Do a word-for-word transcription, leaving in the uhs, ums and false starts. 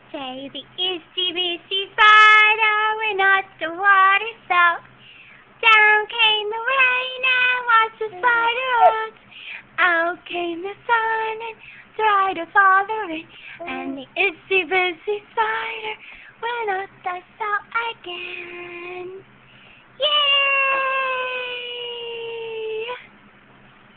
Say the itsy bitsy spider went up the water spout. Down came the rain and washed the spider out. Out came the sun and dried her father in. And the itsy bitsy spider went up the spout.